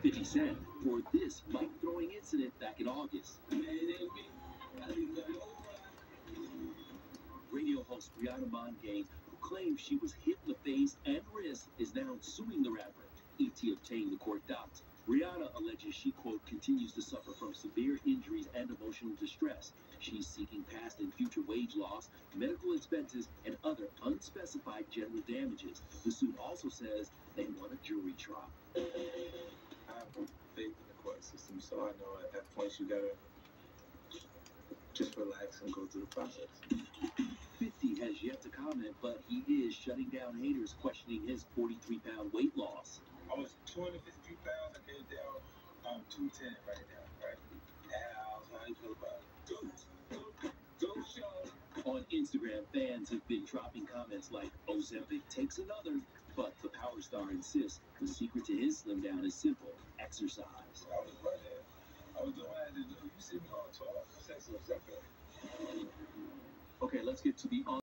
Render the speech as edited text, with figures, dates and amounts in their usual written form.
50 Cent for this mic-throwing incident back in August. Radio host Rihanna Mongane, who claimed she was hit in the face and wrist, is now suing the rapper. ET obtained the court docs. Rihanna alleges she, quote, continues to suffer from severe injuries and emotional distress. She's seeking past and future wage loss, medical expenses, and other unspecified general damages. The suit also says they want a jury trial. I have faith in the court system, so I know at points you gotta just relax and go through the process. 50 has yet to comment, but he is shutting down haters questioning his 43-pound weight loss. I was 253 pounds. I came down 210 right now, right? How you feel about it? Go show. On Instagram, fans have been dropping comments like, Ozempic takes another. But the power star insists the secret to his slim down is simple: exercise. I was running. I was doing what I had to do. You see me on 12. I said Ozempic. Okay, let's get to the